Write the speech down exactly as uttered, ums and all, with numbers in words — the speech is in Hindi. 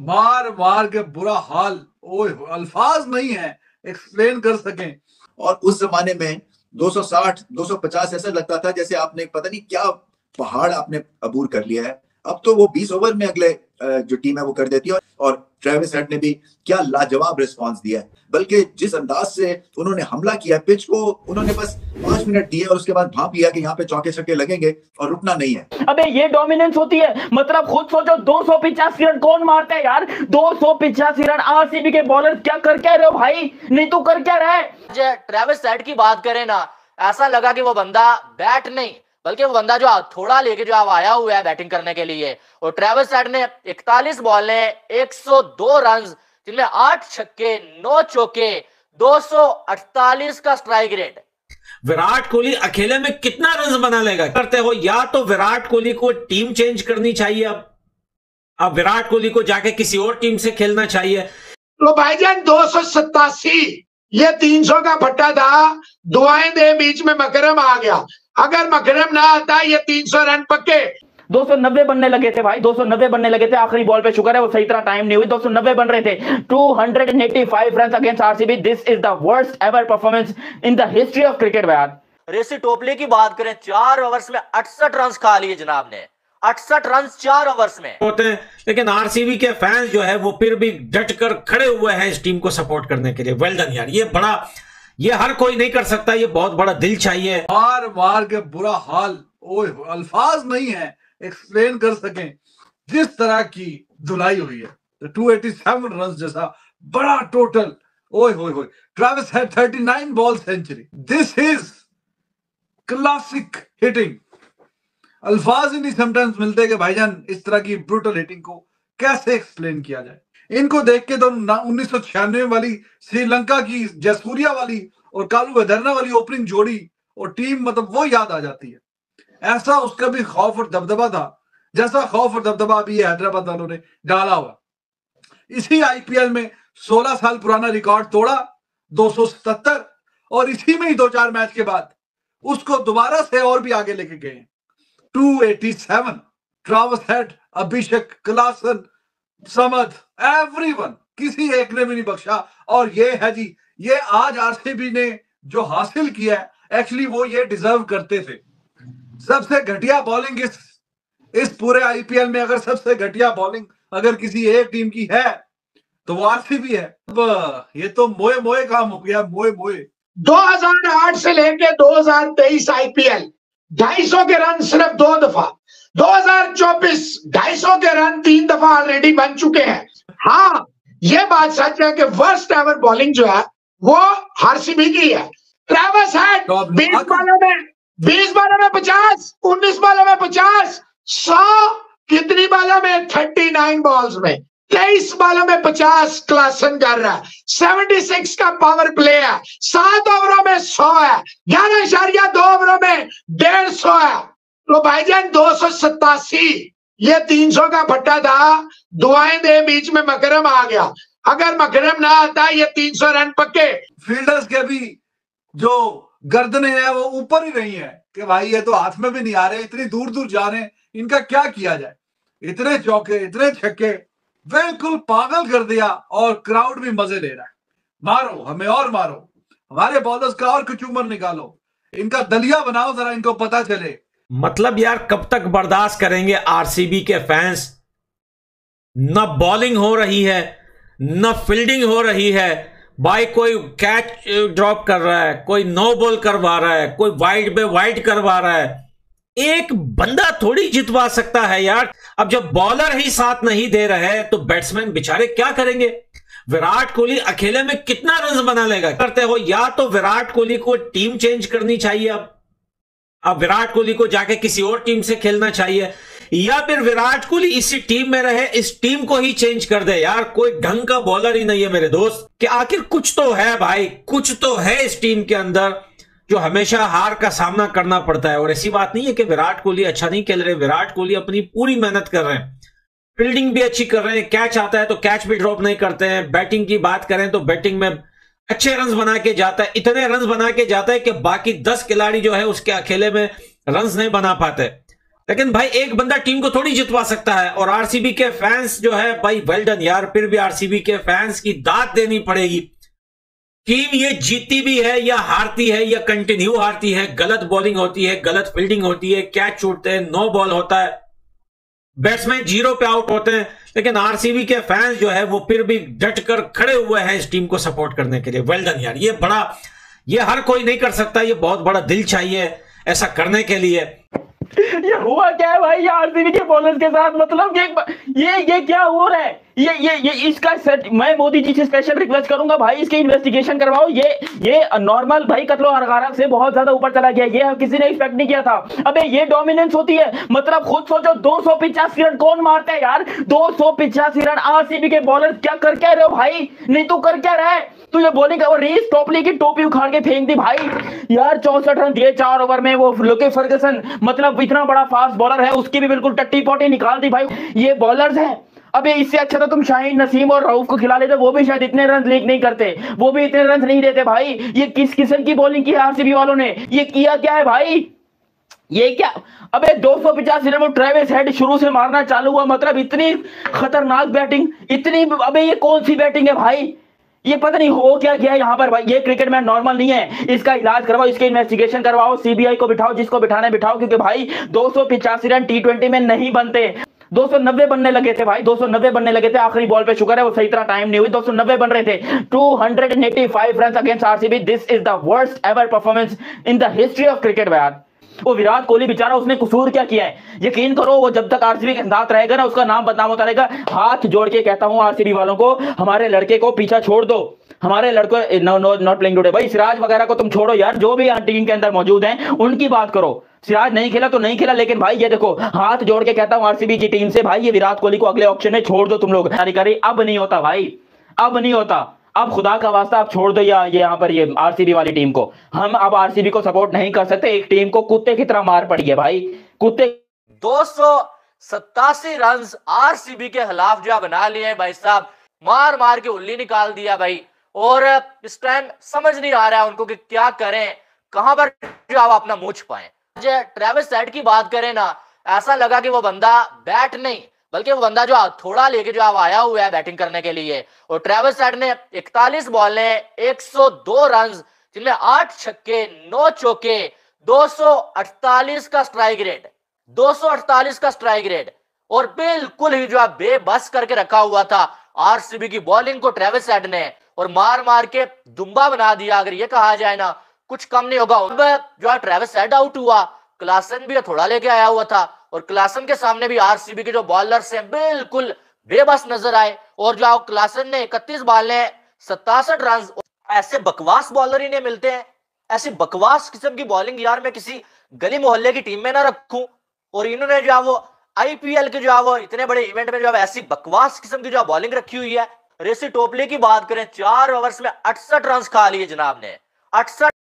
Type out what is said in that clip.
मार मार के बुरा हाल, ओए अल्फाज नहीं है एक्सप्लेन कर सकें। और उस जमाने में दो सौ साठ दो सौ पचास ऐसा लगता था जैसे आपने पता नहीं क्या पहाड़ आपने अबूर कर लिया है। अब तो वो बीस ओवर में अगले जो टीम है वो कर देती है। और ट्रेविस हेड ने भी क्या लाजवाब रिस्पांस दिया है, बल्कि जिस अंदाज से उन्होंने हमला किया पिच को, उन्होंने बस पांच मिनट दिए और उसके बाद भांप लिया कि यहाँ पे चौके छक्के लगेंगे और रुकना नहीं है। अबे ये डोमिनेंस होती है, मतलब खुद सोचो दो सौ पिचासी रन कौन मारता है यार। दो सौ पिचासी रन आरसीबी के बॉलर क्या कर क्या रहे हो भाई, नहीं तो कर क्या रहा है। ट्रेविस हेड की बात करें ना, ऐसा लगा कि वो बंदा बैट नहीं बल्कि वो बंदा जो थोड़ा लेके जो आया हुआ है बैटिंग करने के लिए। और ट्रेविस हेड ने इकतालीस बॉल ने एक सौ दो रन, जिनमें आठ छक्के नौ चौके, दो सौ अड़तालीस का स्ट्राइक रेट। विराट कोहली अकेले में कितना रन बना लेगा करते हो? या तो विराट कोहली को टीम चेंज करनी चाहिए, अब अब विराट कोहली को जाके किसी और टीम से खेलना चाहिए। तो भाईजान दो सौ सत्तासी ये तीन सौ का भट्टा था, दुआएं दे बीच में मकरम आ गया। अगर मकरम ना आता ये तीन सौ रन पक्के। दो सौ नब्बे बनने लगे थे भाई, दो सौ नब्बे बनने लगे थे आखिरी बॉल पे, शुक्र है वो सही तरह टाइम नहीं हुई, दो सौ नब्बे बन रहे थे। दो सौ पचासी run against RCB, this is the worst ever performance in the history of cricket. यार रेसी टोपली की बात करें, चार ओवर्स में अड़सठ रन खा लिए जनाब ने, अड़सठ रन चार ओवर्स में होते हैं। लेकिन आरसीबी के फैंस जो है वो फिर भी डट कर खड़े हुए हैं इस टीम को सपोर्ट करने के लिए। वेल डन यार, ये बड़ा, ये हर कोई नहीं कर सकता, ये बहुत बड़ा दिल चाहिए। मार मार के बुरा हाल, ओए अल्फाज नहीं है एक्सप्लेन कर सकें जिस तरह की धुलाई हुई है। तो दो सौ सत्तासी रन जैसा बड़ा टोटल, ओए होए होए। ट्रेविस हैड उनतालीस ball century, this is classic hitting. अल्फाज ही नहीं समटाइम्स मिलते कि भाईजान इस तरह की ब्रूटल हिटिंग को कैसे एक्सप्लेन किया जाए। इनको देख के तो उन्नीस सौ छियानवे वाली श्रीलंका की जयसूर्या वाली और कालू वेदरना वाली ओपनिंग जोड़ी और टीम, मतलब वो याद आ जाती है। ऐसा उसका भी खौफ और दबदबा था जैसा खौफ और दबदबा अभी हैदराबाद वालों ने डाला हुआ। इसी आईपीएल में सोलह साल पुराना रिकॉर्ड तोड़ा, दो सौ सतहत्तर, और इसी में ही दो चार मैच के बाद उसको दोबारा से और भी आगे लेके गए। दो सौ सत्तासी, Travis Head, Abhishek, Klaasen, Samad, everyone, किसी एक ने भी नहीं बख्शा। और ये है जी, ये आज आरसीबी ने जो हासिल किया है एक्चुअली वो ये डिजर्व करते थे। सबसे घटिया बॉलिंग इस इस पूरे आईपीएल में, अगर सबसे घटिया बॉलिंग अगर किसी एक टीम की है तो वो आरसीबी है। अब ये तो मोए मोए काम हो गया, मोए मोए। दो हज़ार आठ से लेके दो हज़ार तेईस आईपीएल ढाई सौ के रन सिर्फ दो दफा, दो हज़ार चौबीस ढाई सौ के रन तीन दफा ऑलरेडी बन चुके हैं। हाँ, ये बात सच है कि वर्स्ट एवर बॉलिंग जो है वो आरसीबी की है। ट्रेविस हेड बीस बॉलों में बीस बॉलों में पचास, उन्नीस बॉलों में पचास, सौ कितनी बॉलों में उनतालीस बॉल्स में तेईस बॉलों में पचास क्लासन कर रहा है। छिहत्तर का पावर प्ले है, सात ओवरों में सौ है, ग्यारह इशारिया दो ओवरों में डेढ़ सौ है। तो भाईजान दो सौ सत्तासी ये तीन सौ का भट्टा था, दुआएं दे बीच में मकरम आ गया। अगर मकरम ना आता ये तीन सौ रन पक्के। फील्डर्स के भी जो गर्दनें हैं वो ऊपर ही नहीं है कि भाई ये तो हाथ में भी नहीं आ रहे, इतनी दूर दूर जा रहे हैं, इनका क्या किया जाए। इतने चौके, इतने छक्के, बिल्कुल पागल कर दिया। और क्राउड भी मजे ले रहा है। मारो हमें और मारो, हमारे बॉलर्स का और कचूमर निकालो, इनका दलिया बनाओ, जरा इनको पता चले। मतलब यार कब तक बर्दाश्त करेंगे आरसीबी के फैंस? न बॉलिंग हो रही है, न फील्डिंग हो रही है भाई। कोई कैच ड्रॉप कर रहा है, कोई नो बॉल करवा रहा है, कोई वाइड पे वाइड करवा रहा है। एक बंदा थोड़ी जितवा सकता है यार। अब जब बॉलर ही साथ नहीं दे रहे तो बैट्समैन बेचारे क्या करेंगे? विराट कोहली अकेले में कितना रन बना लेगा करते हो? या तो विराट कोहली को टीम चेंज करनी चाहिए, अब अब विराट कोहली को जाके किसी और टीम से खेलना चाहिए, या फिर विराट कोहली इसी टीम में रहे, इस टीम को ही चेंज कर दे। यार कोई ढंग का बॉलर ही नहीं है मेरे दोस्त। कि आखिर कुछ तो है भाई, कुछ तो है इस टीम के अंदर जो हमेशा हार का सामना करना पड़ता है। और ऐसी बात नहीं है कि विराट कोहली अच्छा नहीं खेल रहे, विराट कोहली अपनी पूरी मेहनत कर रहे हैं, फील्डिंग भी अच्छी कर रहे हैं, कैच आता है तो कैच भी ड्रॉप नहीं करते हैं। बैटिंग की बात करें तो बैटिंग में अच्छे रन बना के जाता है, इतने रन बना के जाता है कि बाकी दस खिलाड़ी जो है उसके अकेले में रन नहीं बना पाते। लेकिन भाई एक बंदा टीम को थोड़ी जितवा सकता है। और आरसीबी के फैंस जो है भाई वेल डन यार, फिर भी आरसीबी के फैंस की दाद देनी पड़ेगी। टीम ये जीतती भी है या हारती है या कंटिन्यू हारती है, गलत बॉलिंग होती है, गलत फील्डिंग होती है, कैच छूटते हैं, नो बॉल होता है, बैट्समैन जीरो पे आउट होते हैं, लेकिन आरसीबी के फैंस जो है वो फिर भी डट कर खड़े हुए हैं इस टीम को सपोर्ट करने के लिए। वेल डन यार, ये बड़ा, ये हर कोई नहीं कर सकता, ये बहुत बड़ा दिल चाहिए ऐसा करने के लिए। ये हुआ क्या है भाई आरसीबी के बॉलर्स के साथ, मतलब ये ये ये क्या हो रहा है? ये ये ये इसका सेट, मैं मोदी जी से स्पेशल रिक्वेस्ट करूंगा भाई इसकी इन्वेस्टिगेशन करवाओ। ये ये नॉर्मल भाई कत्लो हरगारा से बहुत ज्यादा ऊपर चला गया, ये किसी ने एक्सपेक्ट नहीं किया था। अबे ये डोमिनेंस होती है, मतलब खुद सोचो दो सौ पिचासी रन कौन मारता है यार? दो सौ पिचासी रन आरसीबी के बॉलर क्या कर क्या रहे हो भाई? नहीं तो कर क्या रहा है तू? ये बॉलिंग और रीस टॉपली की टोपी उखाड़ के फेंक दी भाई यार। चौसठ रन दिए चार ओवर में, वो लोके फर्गसन मतलब इतना बड़ा फास्ट बॉलर है, उसकी भी बिल्कुल टट्टी पोटी निकाल दी भाई। ये बॉलर्स हैं। अबे इससे अच्छा तो तुम शाहीन नसीम और रऊफ को खिला लेते, वो भी शायद इतने रन लीक नहीं करते, वो भी इतने रन नहीं देते भाई। ये किस किस्म की बॉलिंग की है आरसीबी वालों ने? ये किया क्या है भाई? ये क्या? अबे दो सौ पचासी रन वो ट्रेविस हेड शुरू से मारना चालू हुआ, मतलब इतनी खतरनाक बैटिंग, इतनी, अबे ये कौन सी बैटिंग है भाई? ये पता नहीं हो क्या गया यहाँ पर भाई। ये क्रिकेट मैच नॉर्मल नहीं है, इसका इलाज करवाओ, इसके इन्वेस्टिगेशन करवाओ, सीबीआई को बिठाओ, जिसको बिठाना बिठाओ, क्योंकि भाई दो सौ पिचासी रन टी ट्वेंटी में नहीं बनते। दो सौ नब्बे बनने लगे थे भाई, दो सौ नब्बे बनने लगे थे आखिरी बॉल पे, शुक्र है वो सही तरह टाइम नहीं हुई, दो सौ नब्बे बन रहे थे। Two hundred eighty five run against RCB, this is the worst ever performance in the history of cricket यार। वो विराट कोहली बेचारा, उसने कसूर क्या किया है? यकीन करो वो जब तक आरसीबी के साथ रहेगा ना, उसका नाम बदनाम होता रहेगा। हाथ जोड़ के कहता हूं आरसीबी वालों को, हमारे लड़के को पीछा छोड़ दो, हमारे लड़के no no not playing today. भाई सिराज वगैरह को तुम छोड़ो यार, जो भी टीम के अंदर मौजूद हैं उनकी बात करो। सिराज नहीं खेला तो नहीं खेला, लेकिन भाई ये देखो हाथ जोड़ के कहता हूं आरसीबी की टीम से, भाई ये विराट कोहली को अगले ऑप्शन में छोड़ दो तुम लोग। अब नहीं होता भाई, अब नहीं होता, अब खुदा का वास्ता आप छोड़ दो या ये यहाँ पर ये आरसीबी वाली टीम को। हम अब आरसीबी को सपोर्ट नहीं कर सकते, एक टीम को कुत्ते की तरह मार पड़ी है भाई, कुत्ते। दो सौ सत्तासी रन आरसीबी के खिलाफ जो बना लिए भाई साहब, मार मार के उल्ली निकाल दिया भाई। और इस टाइम समझ नहीं आ रहा है उनको कि क्या करें, कहां पर जो आप अपना मुंह छुपाएं। ट्रेविस हेड की बात करें ना, ऐसा लगा कि वो बंदा बैट नहीं बल्कि वो बंदा जो थोड़ा लेके जो आया हुआ है बैटिंग करने के लिए। और ट्रेविस हेड ने इकतालीस बॉल ने एक सौ दो रन, जिनमें आठ छक्के नौ चौके, दो सौ अड़तालीस का स्ट्राइक रेट, दो सौ अड़तालीस का स्ट्राइक रेट, और बिल्कुल ही जो है बेबस करके रखा हुआ था आरसीबी की बॉलिंग को ट्रेविस हेड ने, और मार मार के दुम्बा बना दिया। अगर ये कहा जाए ना कुछ कम नहीं होगा। अब जो है ट्रेविस हेड आउट हुआ, क्लासन भी थोड़ा लेके आया हुआ था, और क्लासन के सामने भी आरसीबी के जो बॉलर्स हैं बिल्कुल बेबस नजर आए। और जो क्लासन ने इकतीस बॉल ने सत्तासठ रन, ऐसे बकवास बॉलर ही नहीं मिलते हैं, ऐसी बकवास किस्म की बॉलिंग यार मैं किसी गली मोहल्ले की टीम में ना रखूं। और इन्होंने जो है वो आईपीएल के जो है वो इतने बड़े इवेंट में जो है ऐसी बकवास किस्म की जो बॉलिंग रखी हुई है। रेसी टोपली की बात करें, चार ओवर्स में अड़सठ रन खा लिए जनाब ने, अड़सठ